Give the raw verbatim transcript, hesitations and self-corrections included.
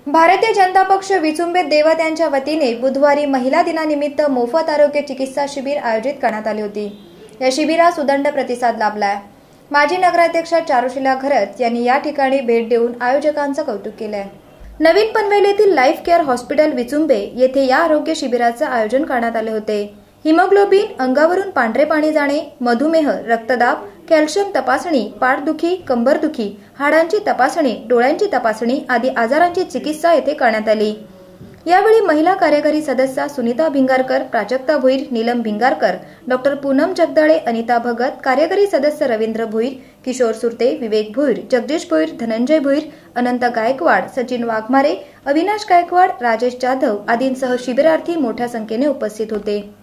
भारतीय जनता पक्ष विचुंबे देवत यांच्या वतीने बुधवारी महिला दिनानिमित्त मोफत आरोग्य चिकित्सा शिबिर आयोजित करण्यात आली होती। या शिबिरास उदंड प्रतिसाद लाभलाय। माजी नगराध्यक्ष चारुशीला घरत यांनी या ठिकाणी भेट देऊन आयोजकांचं कौतुक केलंय। नवीन पनवेल येथील लाईफ केअर हॉस्पिटल विचुंबे येथे या आरोग्य शिबिराचे आयोजन करण्यात आले होते। हिमोग्लोबिन, अंगावरून पांढरे पाणी जाणे, मधुमेह, रक्तदाब, कॅल्शियम तपासणी, पाठदुखी, कंबरदुखी, हाडांची तपासणी, डोळ्यांची तपासणी आदी आजारांची चिकित्सा येथे करण्यात आली। यावेळी महिला कार्यकारी सदस्य सुनीता भिंगारकर, प्राजक्ता भोईर, नीलम भिंगारकर, डॉक्टर पूनम जगदाळे, अनिता भगत, कार्यकारी सदस्य रवींद्र भोईर, किशोर सुरते, विवेक भोईर, जगदीश भोईर, धनंजय भोईर, अनंत गायकवाड, सचिन वाघमारे, अविनाश गायकवाड, राजेश जाधव आदींसह शिबिरार्थी मोठ्या संख्येने उपस्थित होते।